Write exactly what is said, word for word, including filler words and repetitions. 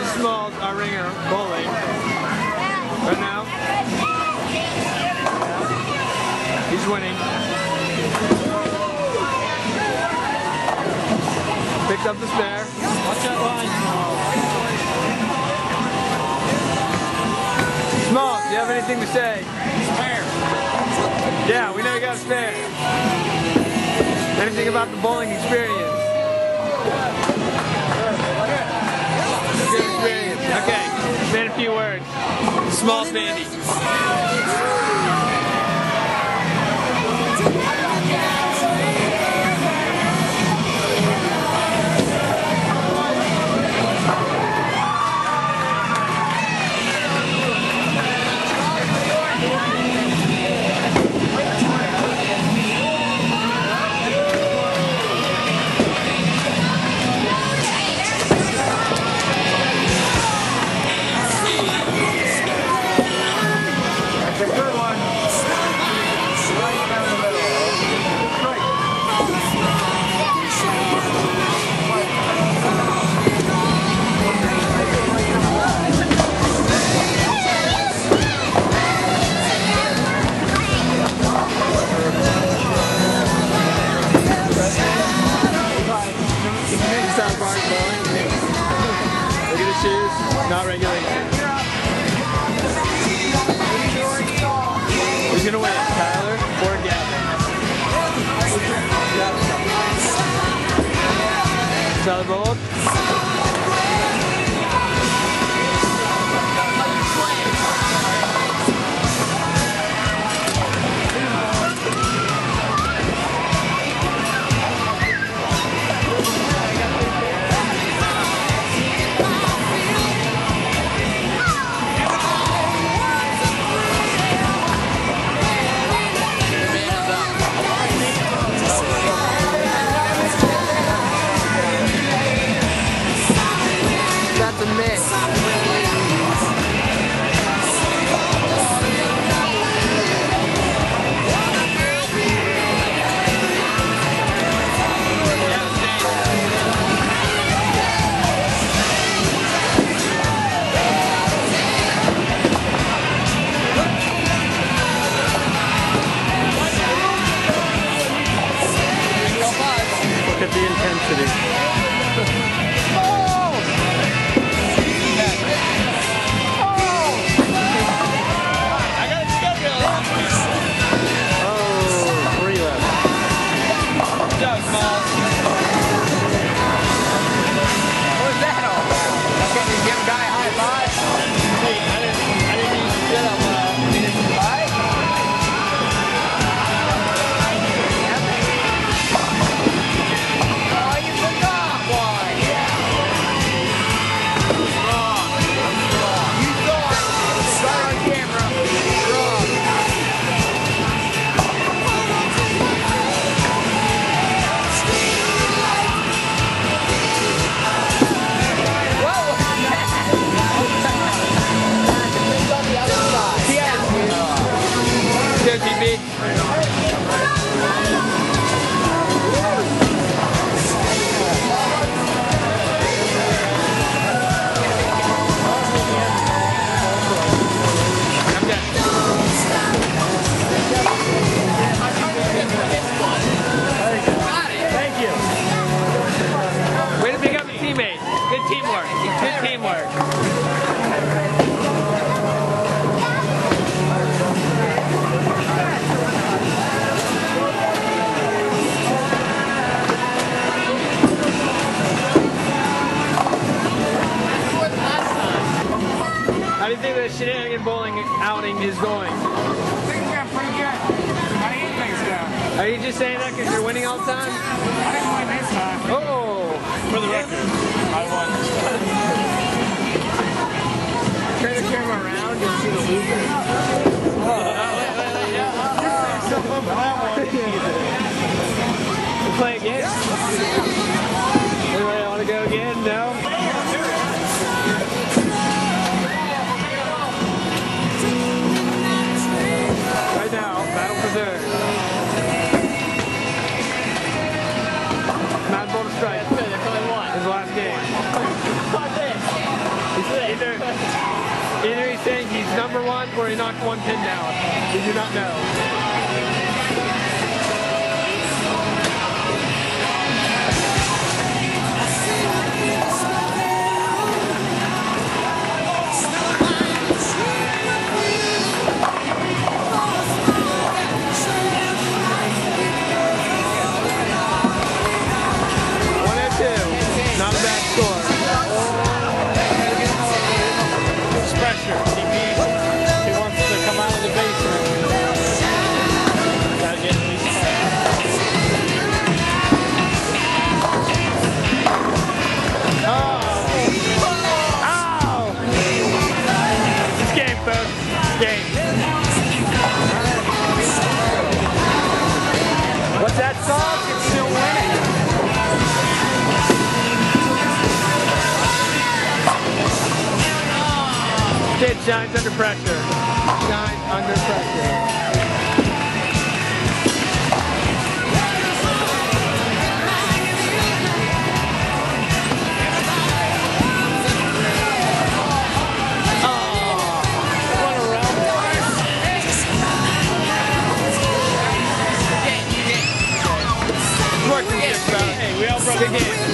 Smalls, our ringer, bowling. Right now. He's winning. Picked up the spare. Watch that line, Smalls. Smalls, do you have anything to say? Spare. Yeah, we know you got a spare. Anything about the bowling experience? Good experience. Okay, say a few words. Small Sandy. That's a good one. Right down the middle. Right. Look at the shoes, not regulation. Who's gonna win it, Tyler or Gavin? Tyler Bold? That's a miss. Look at the intensity. Teamwork. Good teamwork. How do you think the Shenanigans bowling outing is going? I think we got pretty good. How do you think so? Are you just saying that because you're winning all the time? I didn't win this time. Oh! For the record, I won. Turn the camera around, you'll see the loop. Oh, wait, wait, wait, yeah. We'll play again? Anybody want to go again? No? Right now, battle for third. Mad Bull to strike. His last game. He's number one, or he knocked one pin down. We do not know. Not a bad score. It's pressure. He needs, he wants to come out of the basement. Gotta get at least ten. Oh! Oh! It's game, folks. Game. What's that song? It's still winning. Kid shines under pressure. Shines under pressure. Hey, we all broke the game.